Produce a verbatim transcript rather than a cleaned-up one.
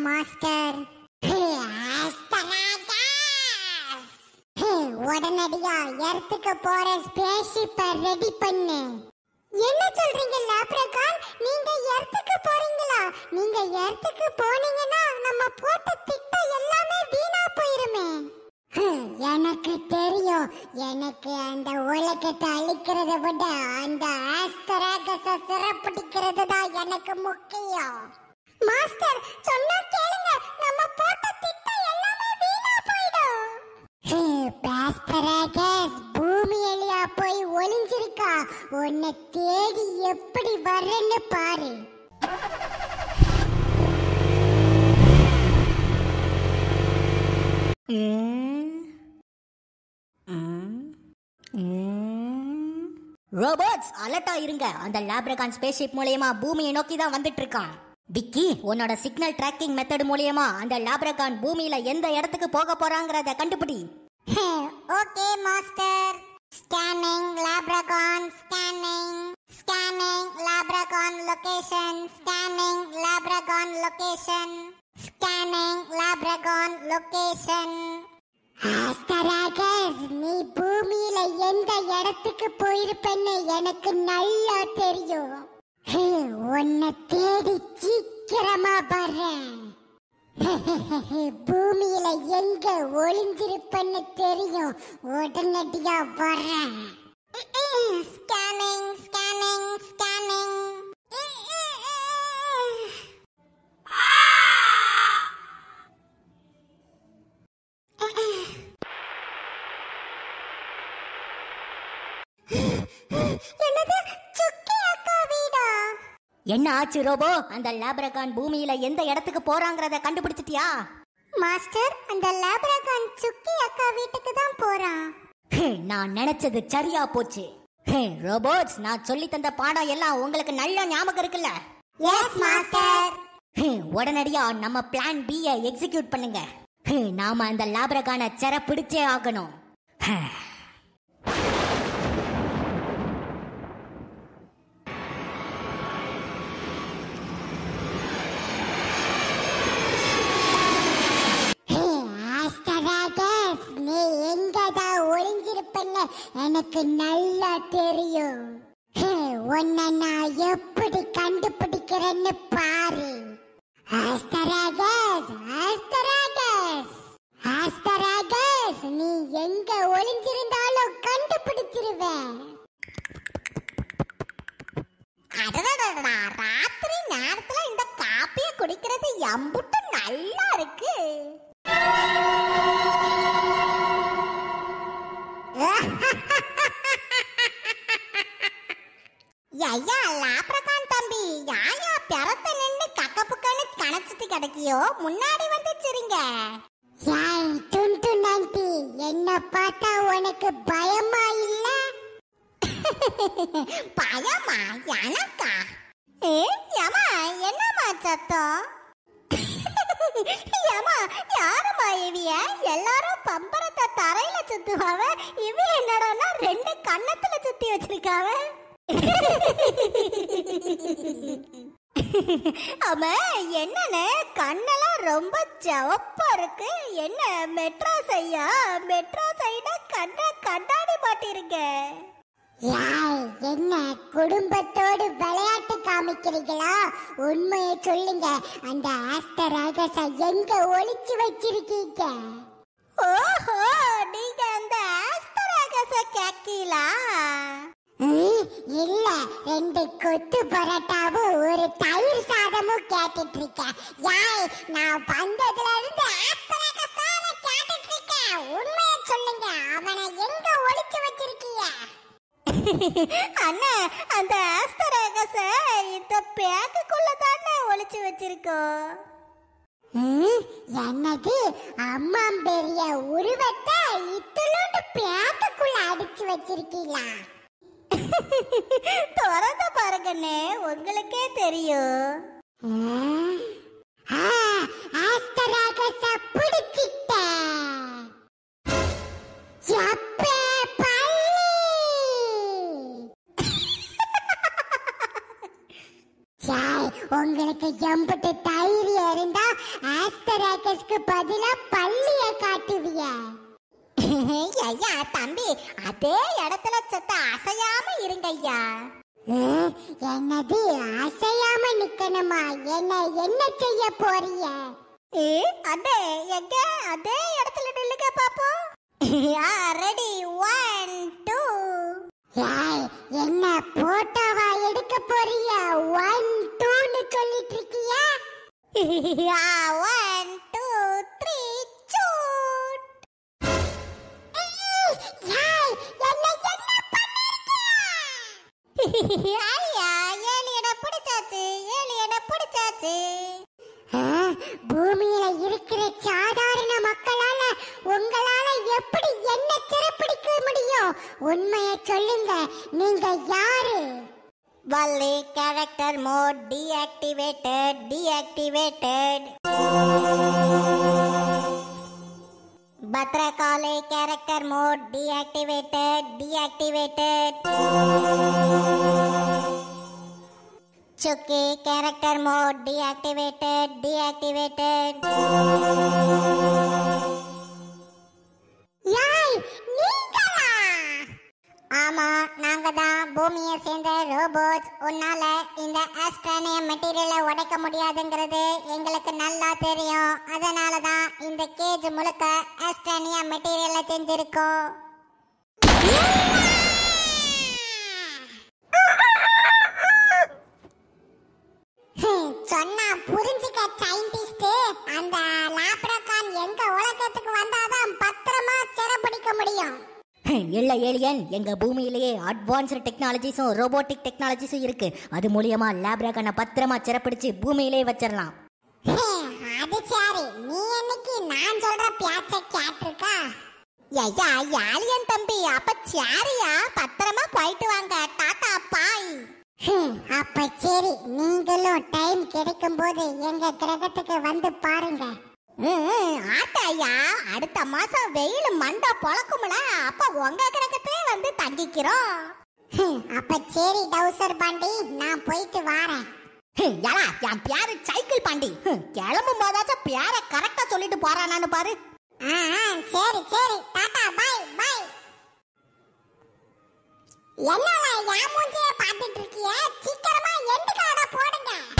Master. உடனடியா எர்த்துக்கு போற ஸ்பேஸ்ஷிப்பை ready பண்ணு. என்ன சொல்றீங்க லாப்ரகான்? நீங்க எர்த்துக்கு போறீங்களா? நீங்க எர்த்துக்கு போனீங்கன்னா நம்ம போட்ட திட்டம் எல்லாமே வீணா போயிருமே. எனக்கு தெரியும். எனக்கு அந்த உலகத்தை அழிக்கிறத விட அந்த ஆஸ்தராகஸை சிறப்பிடிக்கிறது தான் எனக்கு முக்கியம். மாஸ்டர் சொன்னா கேளுங்க, நம்ம போட்ட திட்டம் எல்லாமே வீணா போயிடும். ஆஸ்தராகஸ் பூமியிலயா போய் ஒளிஞ்சிருக்கா? உன்னை தேடி எப்படி வரேன்னு பாரு. ரோபோட்ஸ் அலர்ட்டா இருங்க. அந்த லாப்ரகான் ஸ்பேஸ்ஷிப் மூலமா பூமியை நோக்கி தான் வந்துட்டு இருக்கான். விக்கி, உன்னோட சிக்னல் டிராக்கிங் மெத்தட் மூலமா அந்த லாப்ரகான் பூமியில எந்த இடத்துக்கு போக போறாங்கறத கண்டுபிடி. Okay master. ஸ்கேனிங் லாப்ரகான், ஸ்கேனிங் ஸ்கேனிங் லாப்ரகான் லொகேஷன், ஸ்கேனிங் லாப்ரகான் லொகேஷன், ஸ்கேனிங் லாப்ரகான் லொகேஷன். ஆஸ்தராகஸ், நீ பூமியில எந்த இடத்துக்கு போயிருப்பேன்னு எனக்கு நல்லா தெரியும். உன்னை தேடி சீக்கிரமா வரேன். பூமியில எங்க ஒளிஞ்சிருப்பேன்னு தெரியும். உடனடியா வரேன். Scanning scanning scanning. என்னது? சுக்கி அக்கா வீடா? என்ன ஆச்சு ரோபோ? அந்த லாப்ரகான் பூமியில எந்த இடத்துக்கு போறாங்கறத கண்டுபிடிச்சிட்டியா? மாஸ்டர், அந்த லாப்ரகான் சுக்கி அக்கா வீட்டுக்கு தான் போறான். நான் நினைச்சது சரியா போச்சு. ரோபோட்ஸ், நான் சொல்லி தந்த பாடம் எல்லாம் உங்களுக்கு நல்ல ஞாபகம் இருக்குல்ல? Yes master. உடனடியா நம்ம பிளான் பி ஐ எக்ஸிக்யூட் பண்ணுங்க. நாம அந்த லாப்ரகானை செர பிடிச்சே ஆகணும். நீ எங்கதான் ஒளிஞ்சிருப்பன்னு எனக்கு நல்லா தெரியும். உன்னை நான் எப்படி கண்டுபிடிக்கிறேன்னு பாரு. ஆஸ்தராகஸ், ஆஸ்தராகஸ், ஆஸ்தராகஸ், நீ எங்க ஒளிஞ்சிருந்தாலும் கண்டுபிடிச்சிருவேன். ராத்திரி நேரத்துல இந்த காப்பியை குடிக்கிறது எம்புட்டு நல்லா இருக்கு. ஐயா லாப்ரகான் தம்பி, யாயா பிறத்த நின்னு கக்கப்புக்கன்னு கணச்சிட்டு கிடக்கியோ? முன்னாடி வந்து சிரிங்க. யாய் டுண்டு நந்தி, என்ன பார்த்தா உனக்கு பயமா இல்ல? பயமா? எனக்கா? ஏ யமா, என்னமா சத்தம்? யமா, யாருமா இவிய? எல்லாரும் பம்பரத்தை தரையில சுத்துவாவ, இவ என்னடான்னா ரெண்டு கன்னத்துல சுத்தி வச்சிருக்காவ. ஆமா, என்னன்னு கண்ணெல்லாம் ரொம்ப சிவப்பா இருக்கு. என்ன மெட்ராஸ் ஐயா? மெட்ராஸ் ஐயா கண்ண கண்ணாடி மாட்டிருங்க. யாய், என்ன குடும்பத்தோடு விளையாட்டு காமிக்கிறீங்களா? உண்மையை சொல்லுங்க, அந்த ஆஸ்தராகஸை எங்க ஒளிச்சு வச்சிருக்கீங்க? ஓஹோ, நீங்க அந்த ஆஸ்தராகஸை கேக்கீங்களா? இல்ல, ரெண்டு கொத்து பரோட்டாவும் ஒரு தயிர் சாதமும் கேட்டுட்டு இருக்கேன். யாய், நான் வந்ததுல இருந்து ஆஸ்தராகஸான கேட்டுட்டு இருக்கேன். உண்மையை சொல்லுங்க, அவனை எங்க ஒளிச்சு வச்சிருக்கீங்க? அண்ணா, அந்த ஆஸ்தராகஸை இந்த பேக்குக்குள்ள தானே ஒளிச்சு வச்சிருக்கோம். என்னது? அம்மா பெரிய உருவத்தை இத்துளோண்டு பேக்குக்குள்ள அடிச்சு வச்சிருக்கீங்களா? திறந்து பாருங்கண்ணே, உங்களுக்கே தெரியும். ஆஸ்தராகஸை பிடிச்சிட்டேன். உங்களுக்கு எம்பிட்டு தைரியம் இருந்தா அபாக்கஸ்க்கு பதிலா பள்ளிய காட்டுவிய. ஐயா தம்பி, அதே இடத்துல செத்த அசையாம இருங்க ஐயா. என்னது அசையாம நிக்கணுமா? என்ன என்ன செய்ய போறிய? அதே எங்க அதே இடத்துல நில்லுங்க பாப்போம். Ready, one two. என்ன போட்டோவா எடுக்க போறிய? ஒன் டூன்னு சொல்லிட்டு இருக்கியா? One two three shoot. ஐயா ஏலியனை பிடிச்சாச்சு, ஏலியனை பிடிச்சாச்சு. பூமியில இருக்கிற சாதாரண மக்களால உங்களால எப்படி என்ன சிறப்பிடிக்க முடியும்? உண்மையை சொல்லுங்க, நீங்க யாரு? Valli character mode deactivated, deactivated. Bhadrakali character mode deactivated, deactivated. Sukki character mode deactivated, deactivated. யாய் நீங்களா? ஆமா, நாங்க தான் பூமியை சேர்ந்த ரோபோட்ஸ். உன்னால இந்த ஆஸ்ட்ரானியம் மெட்டீரியலை உடைக்க முடியாதுங்கிறது எங்களுக்கு நல்லா தெரியும். அதனால தான் இந்த கேஜ் முழுக்க ஆஸ்ட்ரானியம் மெட்டீரியலை செஞ்சிருக்கோம். சொன்னா புரிஞ்சுக்க சயின்டிஸ்ட். அந்த லாப்ரகான் எங்க உலகத்துக்கு வந்தாதான் பத்திரமா சிறப்பிடிக்க முடியும். இல்ல ஏலியன், எங்க பூமியிலேயே அட்வான்ஸ்டு டெக்னாலஜிஸும் ரோபோட்டிக் டெக்னாலஜிஸும் இருக்கு. அது மூலியமா லாப்ரகானை பத்திரமா சிறப்பிடிச்சு பூமியிலேயே வச்சிடலாம். அது சரி, நீ என்னைக்கு நான் சொல்ற பேச்ச கேட்டிருக்கா? ஐயா ஏலியன் தம்பி, அப்ப சரியா பத்திரமா போயிட்டு வாங்க. டாடா பாய். அப்ப சரி, நீங்களும் டைம் கிடைக்கும் போது எங்க கிரகத்துக்கு வந்து பாருங்க. ஆட்டாயா, அடுத்த மாசம் வெயில் மண்டை பொழக்கும்ல, அப்ப உங்க கிரகத்தே வந்து தங்கிக்கிறோம். அப்ப சரி டவுசர் பாண்டி, நான் போயிட்டு வாரேன். ஏலா, என் பேரு சைக்கிள் பாண்டி. கிளம்பும் போதாச்சும் பேரை கரெக்டா சொல்லிட்டு போறானான்னு பாரு. சரி சரி, டாடா பாய் பாய். என்னடா யா மூஞ்சியே பாத்துட்டு இருக்கியே? சீக்கிரமா எண்டு கார்டை போடுங்க.